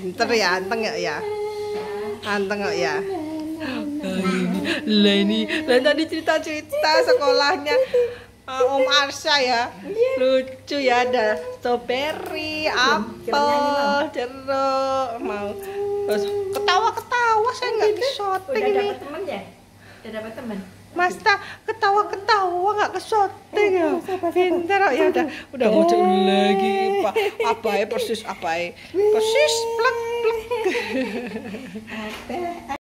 Pinter ya, anteng nggak ya? Anteng nggak ya? Ini tadi cerita-cerita sekolahnya Om Arsya ya, lucu ya, ada strawberry, apel, jeruk, mau terus ketawa-ketawa, saya nggak ke syuting ini. Udah dapat teman ya? Udah dapat teman? Mas tak ketawa-ketawa nggak ke syuting ya, pinter ya, udah muncul lagi apa persis plek plek.